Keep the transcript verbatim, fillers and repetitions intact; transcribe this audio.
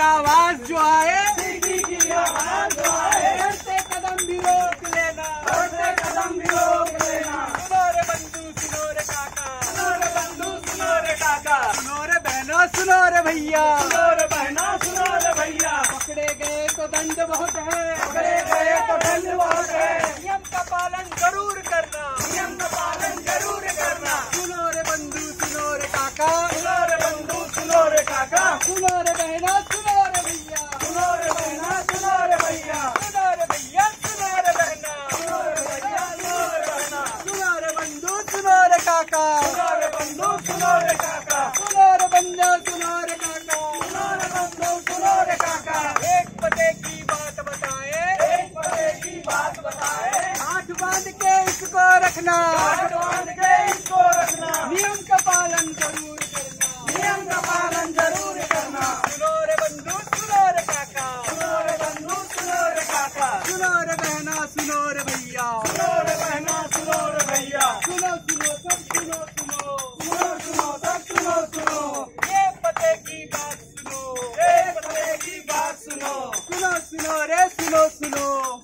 आवाज जो आए, सीधी की आवाज जो आए, बढ़ते कदम भी रोक लेना, बढ़ते कदम भी रोक लेना। सुनो रे बंधु सुनो रे काका, सुनो रे बंधु सुनो रे काका, सुनो रे बहना सुनो रे भैया, सुनो रे बहना सुनो रे भैया। पकड़े गए तो दंड बहुत है, पकड़े गए तो दंड बहुत है, नियम का पालन जरूर करना, नियम का पालन जरूर करना। सुनो रे बंधु सुनो रे काका, सुनो रे बंधु सुनो रे काका, सुनो रे बहना सुनो रे भैया, सुनो रे बहना सुनो रे भैया, सुनो रे भैया सुनो रे बहना, सुनो रे भैया सुनो रे बहना, सुनो रे बंधु सुनो रे काका, सुनो रे बंधु सुनो रे काका, सुनो रे बंधु सुनो रे काका, सुनो रे बंधु सुनो रे काका। एक पते की बात बताए, एक पते की बात बताए, हाथ बांध के इसको रखना, हाथ बांध के इसको रखना, नियम का पालन जरूर करना, नियम का पालन जरूर करना। सुनो रे बंधु सुनो रे काका, सुनो रे बंधु सुनो रे काका, सुनो रे बहना सुनो रे भैया, सुनो रे बहना सुनो रे भैया, सुनो सुनो सब सुनो सुनो, सुनो सुनो सब सुनो सुनो, ये पते की बात सुनो, एक पते की बात सुनो, सुनो सुनो रे सुनो सुनो।